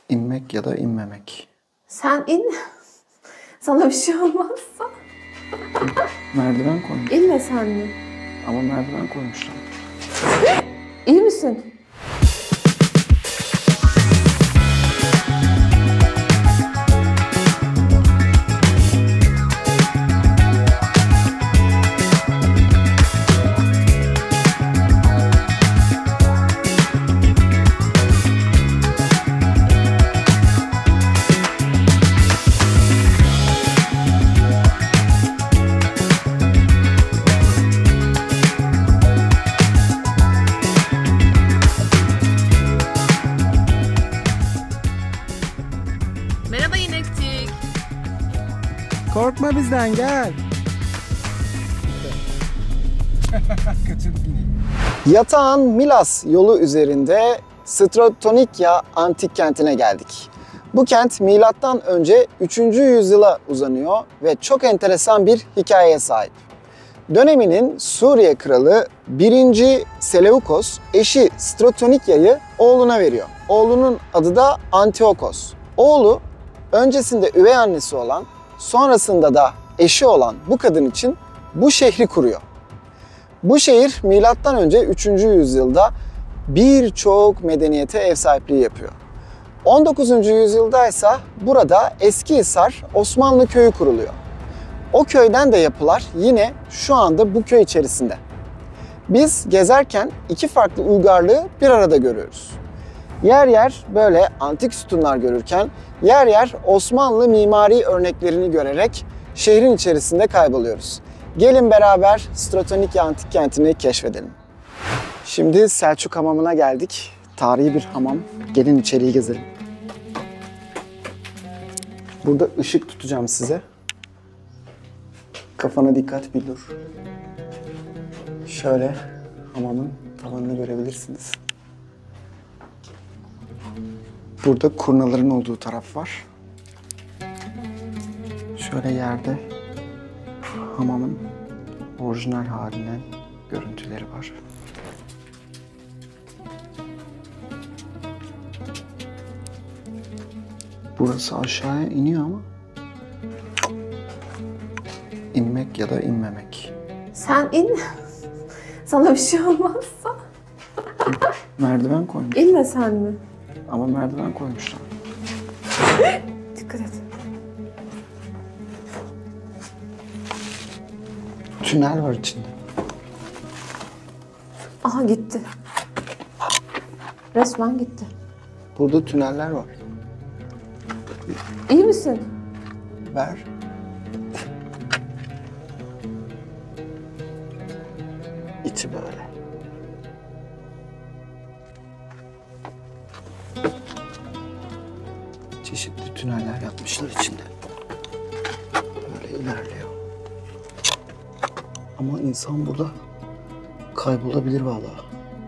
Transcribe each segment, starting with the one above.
İnmek ya da inmemek. Sen in. Sana bir şey olmazsa. Merdiven koymuş. İnme sen mi? Ama merdiven koymuşlar. İyi misin? Merhaba inekçik. Korkma bizden, gel. Yatağan Milas yolu üzerinde Stratonikya antik kentine geldik. Bu kent milattan önce 3. yüzyıla uzanıyor ve çok enteresan bir hikayeye sahip. Döneminin Suriye kralı 1. Seleukos eşi Stratonikya'yı oğluna veriyor. Oğlunun adı da Antiochos. Oğlu öncesinde üvey annesi olan, sonrasında da eşi olan bu kadın için bu şehri kuruyor. Bu şehir milattan önce 3. yüzyılda birçok medeniyete ev sahipliği yapıyor. 19. yüzyılda ise burada Eskihisar Osmanlı köyü kuruluyor. O köyden de yapılar yine şu anda bu köy içerisinde. Biz gezerken iki farklı uygarlığı bir arada görüyoruz. Yer yer böyle antik sütunlar görürken yer yer Osmanlı mimari örneklerini görerek şehrin içerisinde kayboluyoruz. Gelin beraber Stratonikya antik kentini keşfedelim. Şimdi Selçuk Hamamı'na geldik. Tarihi bir hamam. Gelin içeriği gezelim. Burada ışık tutacağım size. Kafana dikkat, bir dur. Şöyle hamamın tavanını görebilirsiniz. Burada kurnaların olduğu taraf var. Şöyle yerde hamamın orijinal halinden görüntüleri var. Burası aşağıya iniyor ama inmek ya da inmemek. Sen in. Sana bir şey olmazsa. Merdiven koymuş. İnme sen mi? Ama merdiven koymuşlar. Dikkat et. Tünel var içinde. Aha gitti. Resmen gitti. Burada tüneller var. İyi misin? Ver. İçi böyle. Çeşitli tüneller yapmışlar içinde. Böyle ilerliyor. Ama insan burada kaybolabilir vallahi.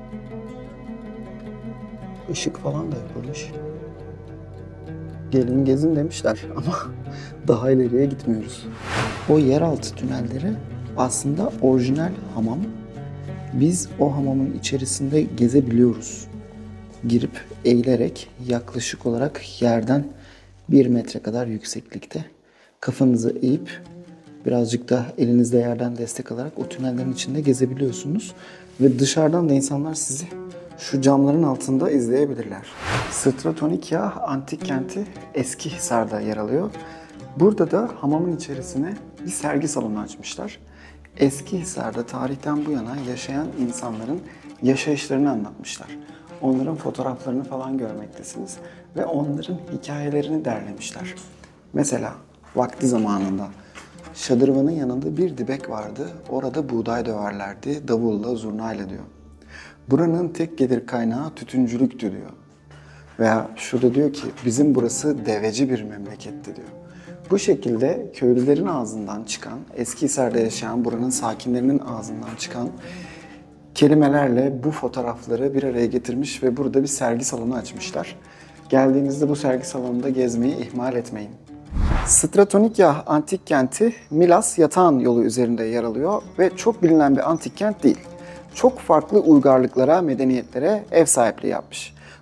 Işık falan da yapılmış. Gelin gezin demişler ama daha ileriye gitmiyoruz. O yeraltı tünelleri aslında orijinal hamam. Biz o hamamın içerisinde gezebiliyoruz. Girip eğilerek yaklaşık olarak yerden 1 metre kadar yükseklikte kafanızı eğip birazcık da elinizde yerden destek alarak o tünellerin içinde gezebiliyorsunuz. Ve dışarıdan da insanlar sizi şu camların altında izleyebilirler. Stratonikya antik kenti Eskihisar'da yer alıyor. Burada da hamamın içerisine bir sergi salonu açmışlar. Eskihisar'da tarihten bu yana yaşayan insanların yaşayışlarını anlatmışlar. Onların fotoğraflarını falan görmektesiniz ve onların hikayelerini derlemişler. Mesela vakti zamanında şadırvanın yanında bir dibek vardı. Orada buğday döverlerdi, davulla, zurnayla diyor. Buranın tek gelir kaynağı tütüncülüktü diyor. Veya şurada diyor ki bizim burası deveci bir memleketti diyor. Bu şekilde köylülerin ağzından çıkan, Eskihisar'da yaşayan buranın sakinlerinin ağzından çıkan kelimelerle bu fotoğrafları bir araya getirmiş ve burada bir sergi salonu açmışlar. Geldiğinizde bu sergi salonunda gezmeyi ihmal etmeyin. Stratonikya antik kenti Milas Yatağan yolu üzerinde yer alıyor ve çok bilinen bir antik kent değil. Çok farklı uygarlıklara, medeniyetlere ev sahipliği yapmış.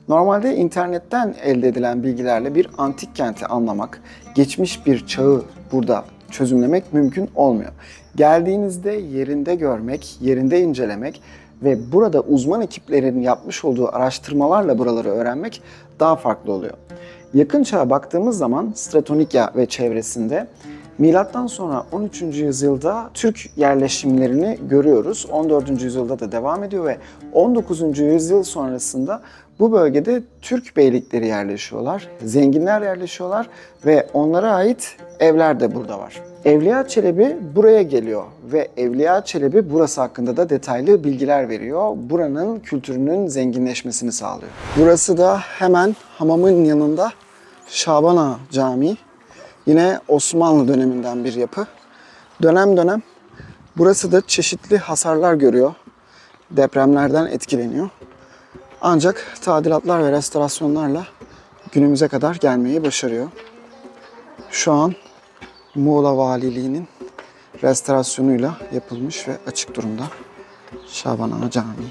Normalde internetten elde edilen bilgilerle bir antik kenti anlamak, geçmiş bir çağı burada çözümlemek mümkün olmuyor. Geldiğinizde yerinde görmek, yerinde incelemek ve burada uzman ekiplerin yapmış olduğu araştırmalarla buraları öğrenmek daha farklı oluyor. Yakın çağa baktığımız zaman Stratonikya ve çevresinde milattan sonra 13. yüzyılda Türk yerleşimlerini görüyoruz. 14. yüzyılda da devam ediyor ve 19. yüzyıl sonrasında bu bölgede Türk beylikleri yerleşiyorlar, zenginler yerleşiyorlar ve onlara ait evler de burada var. Evliya Çelebi buraya geliyor ve Evliya Çelebi burası hakkında da detaylı bilgiler veriyor. Buranın kültürünün zenginleşmesini sağlıyor. Burası da hemen hamamın yanında Şaban Ağa Camii. Yine Osmanlı döneminden bir yapı. Dönem dönem burası da çeşitli hasarlar görüyor. Depremlerden etkileniyor. Ancak tadilatlar ve restorasyonlarla günümüze kadar gelmeyi başarıyor. Şu an Muğla Valiliği'nin restorasyonuyla yapılmış ve açık durumda Şaban Ağa Camii.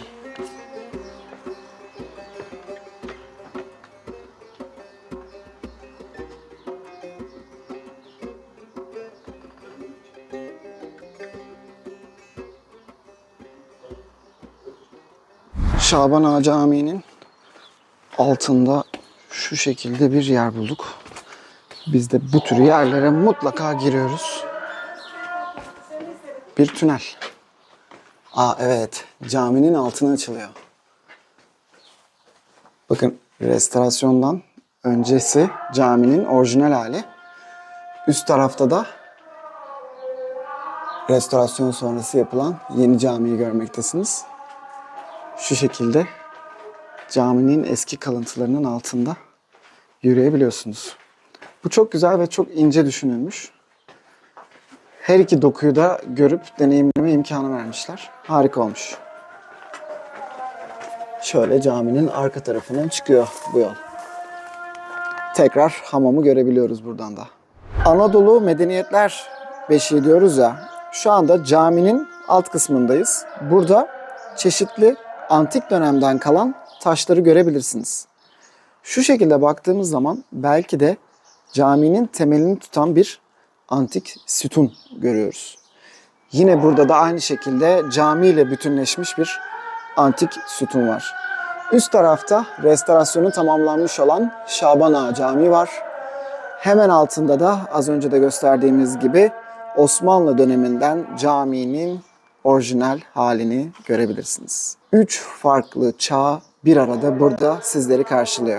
Şaban Ağa Camii'nin altında şu şekilde bir yer bulduk. Biz de bu tür yerlere mutlaka giriyoruz. Bir tünel. Evet, caminin altına açılıyor. Bakın, restorasyondan öncesi caminin orijinal hali. Üst tarafta da restorasyon sonrası yapılan yeni camiyi görmektesiniz. Şu şekilde caminin eski kalıntılarının altında yürüyebiliyorsunuz. Bu çok güzel ve çok ince düşünülmüş. Her iki dokuyu da görüp deneyimleme imkanı vermişler. Harika olmuş. Şöyle caminin arka tarafından çıkıyor bu yol. Tekrar hamamı görebiliyoruz buradan da. Anadolu Medeniyetler Beşiği diyoruz ya. Şu anda caminin alt kısmındayız. Burada çeşitli antik dönemden kalan taşları görebilirsiniz. Şu şekilde baktığımız zaman belki de caminin temelini tutan bir antik sütun görüyoruz. Yine burada da aynı şekilde camiyle bütünleşmiş bir antik sütun var. Üst tarafta restorasyonu tamamlanmış olan Şaban Ağa Camii var. Hemen altında da az önce de gösterdiğimiz gibi Osmanlı döneminden caminin orijinal halini görebilirsiniz. 3 farklı çağ bir arada burada sizleri karşılıyor.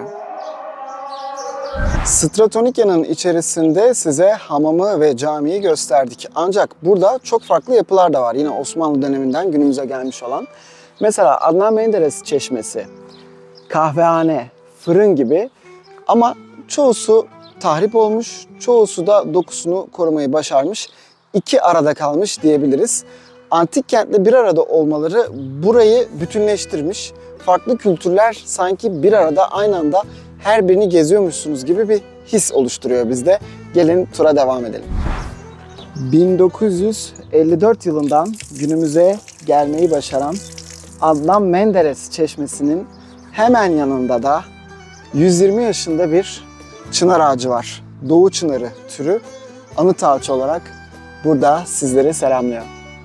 Stratonikya'nın içerisinde size hamamı ve camiyi gösterdik. Ancak burada çok farklı yapılar da var. Yine Osmanlı döneminden günümüze gelmiş olan. Mesela Adnan Menderes Çeşmesi, kahvehane, fırın gibi, ama çoğusu tahrip olmuş, çoğusu da dokusunu korumayı başarmış. İki arada kalmış diyebiliriz. Antik kentle bir arada olmaları burayı bütünleştirmiş. Farklı kültürler sanki bir arada aynı anda her birini geziyormuşsunuz gibi bir his oluşturuyor bizde. Gelin tura devam edelim. 1954 yılından günümüze gelmeyi başaran Adnan Menderes Çeşmesi'nin hemen yanında da 120 yaşında bir çınar ağacı var. Doğu çınarı türü anıt ağaç olarak burada sizleri selamlıyor.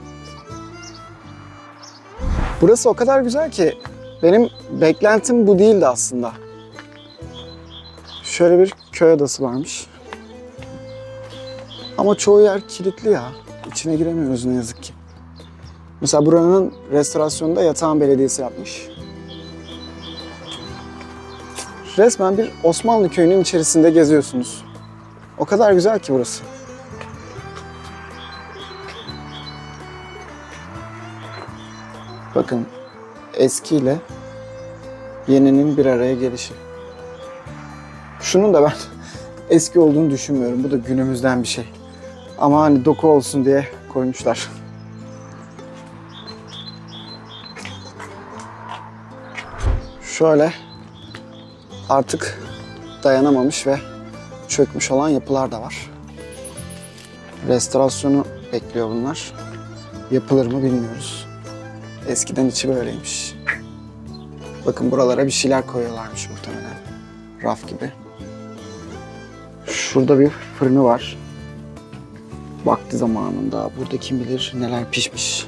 Burası o kadar güzel ki benim beklentim bu değildi aslında. Şöyle bir köy adası varmış. Ama çoğu yer kilitli ya. İçine giremiyoruz ne yazık ki. Mesela buranın restorasyonunu da Yatağan Belediyesi yapmış. Resmen bir Osmanlı köyünün içerisinde geziyorsunuz. O kadar güzel ki burası. Bakın, eskiyle yeninin bir araya gelişi. Şunun da ben eski olduğunu düşünmüyorum. Bu da günümüzden bir şey. Ama hani doku olsun diye koymuşlar. Şöyle artık dayanamamış ve çökmüş olan yapılar da var. Restorasyonu bekliyor bunlar. Yapılır mı bilmiyoruz. Eskiden içi böyleymiş. Bakın buralara bir şeyler koyuyorlarmış muhtemelen. Raf gibi. Şurada bir fırını var. Vakti zamanında burada kim bilir neler pişmiş.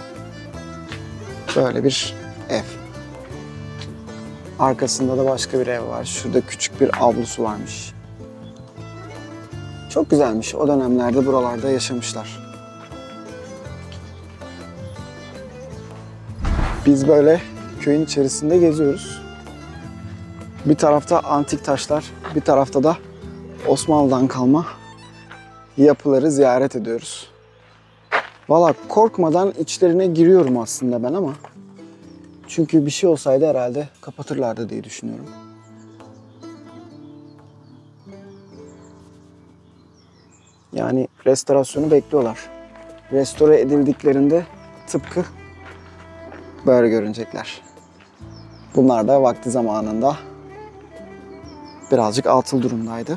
Böyle bir ev. Arkasında da başka bir ev var. Şurada küçük bir avlusu varmış. Çok güzelmiş. O dönemlerde buralarda yaşamışlar. Biz böyle köyün içerisinde geziyoruz. Bir tarafta antik taşlar, bir tarafta da Osmanlı'dan kalma yapıları ziyaret ediyoruz. Valla korkmadan içlerine giriyorum aslında ben ama çünkü bir şey olsaydı herhalde kapatırlardı diye düşünüyorum. Yani restorasyonu bekliyorlar. Restore edildiklerinde tıpkı böyle görünecekler. Bunlar da vakti zamanında birazcık atıl durumdaydı.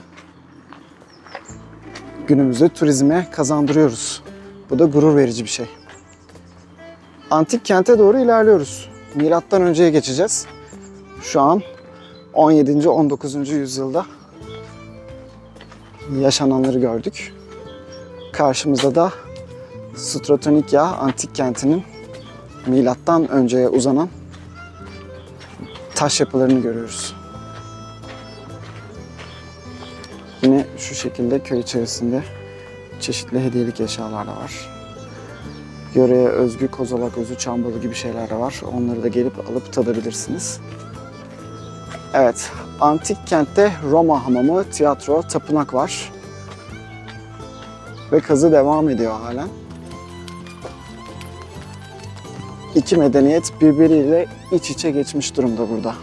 Günümüzde turizme kazandırıyoruz. Bu da gurur verici bir şey. Antik kente doğru ilerliyoruz. Milattan önceye geçeceğiz. Şu an 17. 19. yüzyılda yaşananları gördük. Karşımızda da Stratonike antik kentinin milattan önceye uzanan taş yapılarını görüyoruz. Yine şu şekilde köy içerisinde çeşitli hediyelik eşyalar da var. Yöreye özgü kozalak özü, çambalı gibi şeyler de var. Onları da gelip alıp tadabilirsiniz. Evet, antik kentte Roma hamamı, tiyatro, tapınak var. Ve kazı devam ediyor halen. İki medeniyet birbiriyle iç içe geçmiş durumda burada.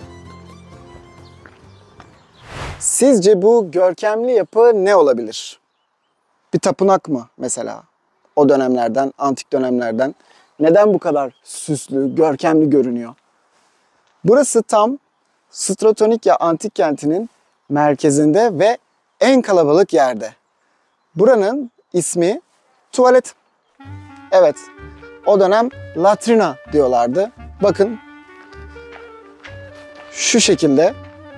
Sizce bu görkemli yapı ne olabilir? Bir tapınak mı mesela? O dönemlerden, antik dönemlerden. Neden bu kadar süslü, görkemli görünüyor? Burası tam Stratonike antik kentinin merkezinde ve en kalabalık yerde. Buranın ismi tuvalet. Evet, o dönem latrina diyorlardı. Bakın, şu şekilde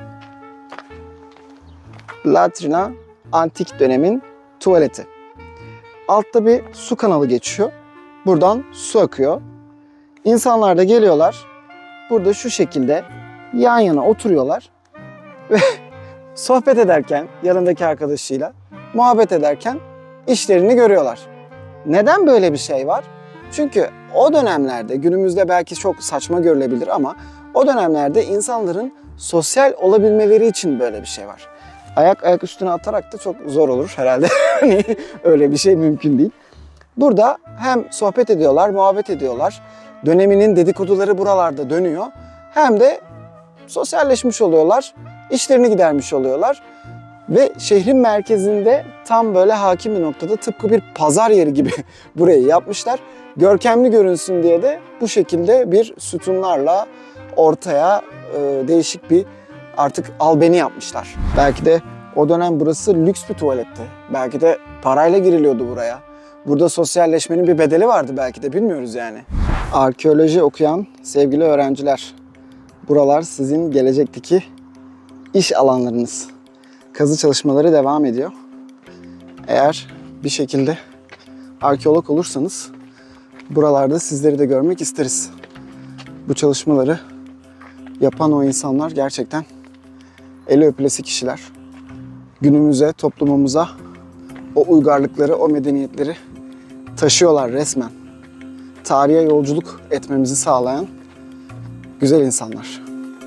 latrina antik dönemin tuvaleti. Altta bir su kanalı geçiyor. Buradan su akıyor. İnsanlar da geliyorlar. Burada şu şekilde yan yana oturuyorlar. Ve sohbet ederken yanındaki arkadaşıyla muhabbet ederken işlerini görüyorlar. Neden böyle bir şey var? Çünkü o dönemlerde, günümüzde belki çok saçma görülebilir ama o dönemlerde insanların sosyal olabilmeleri için böyle bir şey var. Ayak üstüne atarak da çok zor olur herhalde. Öyle bir şey mümkün değil. Burada hem sohbet ediyorlar, muhabbet ediyorlar. Döneminin dedikoduları buralarda dönüyor. Hem de sosyalleşmiş oluyorlar, işlerini gidermiş oluyorlar. Ve şehrin merkezinde tam böyle hakim bir noktada tıpkı bir pazar yeri gibi burayı yapmışlar. Görkemli görünsün diye de bu şekilde bir sütunlarla ortaya değişik bir artık albeni yapmışlar. Belki de o dönem burası lüks bir tuvaletti. Belki de parayla giriliyordu buraya. Burada sosyalleşmenin bir bedeli vardı belki de, bilmiyoruz yani. Arkeoloji okuyan sevgili öğrenciler, buralar sizin gelecekteki iş alanlarınız. Kazı çalışmaları devam ediyor. Eğer bir şekilde arkeolog olursanız buralarda sizleri de görmek isteriz. Bu çalışmaları yapan o insanlar gerçekten eli öpülesi kişiler. Günümüze, toplumumuza o uygarlıkları, o medeniyetleri taşıyorlar resmen. Tarihe yolculuk etmemizi sağlayan güzel insanlar.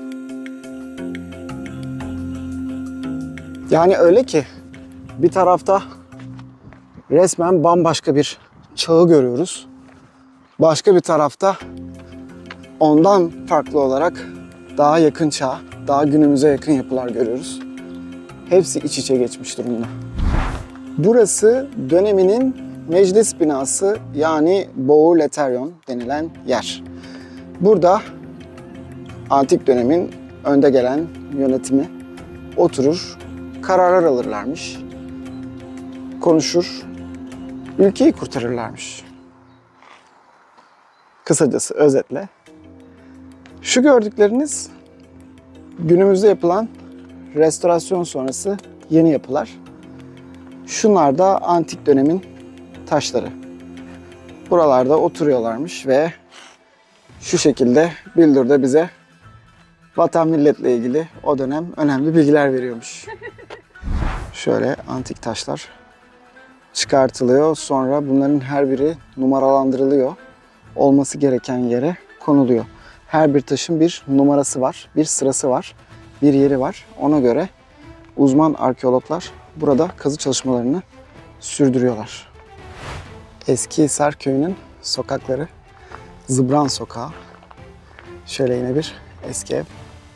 Yani öyle ki bir tarafta resmen bambaşka bir çağı görüyoruz. Başka bir tarafta ondan farklı olarak daha yakın çağ, daha günümüze yakın yapılar görüyoruz. Hepsi iç içe geçmiş durumda. Burası döneminin meclis binası, yani Bourleterion denilen yer. Burada antik dönemin önde gelen yönetimi oturur, kararlar alırlarmış, konuşur, ülkeyi kurtarırlarmış. Kısacası, özetle Şu gördükleriniz günümüzde yapılan restorasyon sonrası yeni yapılar. Şunlar da antik dönemin taşları. Buralarda oturuyorlarmış ve şu şekilde bildurda bize vatan milletle ilgili o dönem önemli bilgiler veriyormuş. Şöyle antik taşlar çıkartılıyor. Sonra bunların her biri numaralandırılıyor. Olması gereken yere konuluyor. Her bir taşın bir numarası var, bir sırası var, bir yeri var. Ona göre uzman arkeologlar burada kazı çalışmalarını sürdürüyorlar. Eskihisar köyünün sokakları, Zıbran Sokağı. Şöyle yine bir eski ev.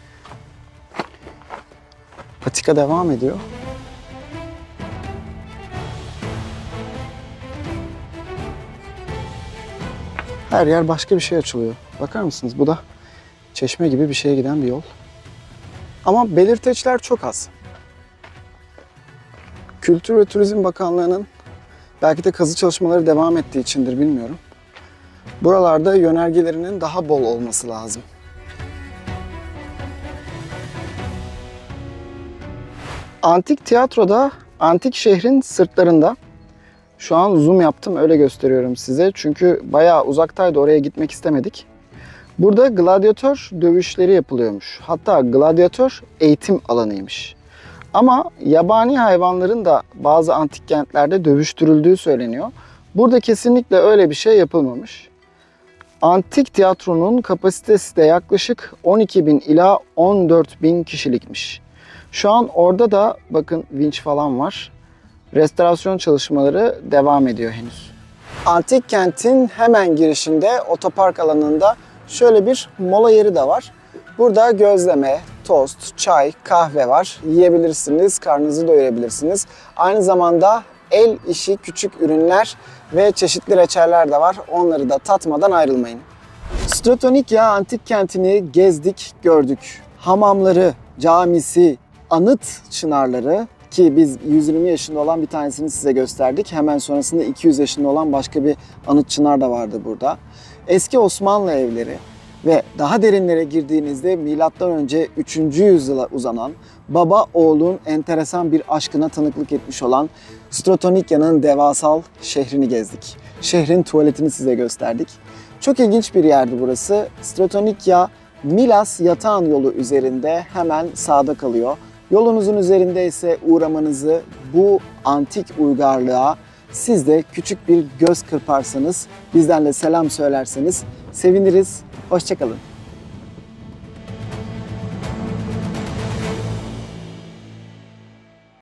Patika devam ediyor. Her yer başka bir şey açılıyor. Bakar mısınız? Bu da çeşme gibi bir şeye giden bir yol. Ama belirteçler çok az. Kültür ve Turizm Bakanlığı'nın belki de kazı çalışmaları devam ettiği içindir bilmiyorum. Buralarda yönergelerinin daha bol olması lazım. Antik tiyatroda, antik şehrin sırtlarında. Şu an zoom yaptım, öyle gösteriyorum size. Çünkü bayağı uzaktaydı, oraya gitmek istemedik. Burada gladyatör dövüşleri yapılıyormuş. Hatta gladyatör eğitim alanıymış. Ama yabani hayvanların da bazı antik kentlerde dövüştürüldüğü söyleniyor. Burada kesinlikle öyle bir şey yapılmamış. Antik tiyatronun kapasitesi de yaklaşık 12.000 ila 14.000 kişilikmiş. Şu an orada da bakın vinç falan var. Restorasyon çalışmaları devam ediyor henüz. Antik kentin hemen girişinde otopark alanında şöyle bir mola yeri de var. Burada gözleme, tost, çay, kahve var. Yiyebilirsiniz, karnınızı doyurabilirsiniz. Aynı zamanda el işi küçük ürünler ve çeşitli reçeller de var. Onları da tatmadan ayrılmayın. Stratonikya antik kentini gezdik, gördük. Hamamları, camisi, anıt çınarları ki biz 120 yaşında olan bir tanesini size gösterdik. Hemen sonrasında 200 yaşında olan başka bir anıt çınar da vardı burada. Eski Osmanlı evleri ve daha derinlere girdiğinizde M.Ö. 3. yüzyıla uzanan baba oğlun enteresan bir aşkına tanıklık etmiş olan Stratonikya'nın devasal şehrini gezdik. Şehrin tuvaletini size gösterdik. Çok ilginç bir yerdi burası. Stratonikya Milas Yatağan yolu üzerinde hemen sağda kalıyor. Yolunuzun üzerinde ise uğramanızı, bu antik uygarlığa siz de küçük bir göz kırparsanız, bizden de selam söylerseniz seviniriz. Hoşça kalın.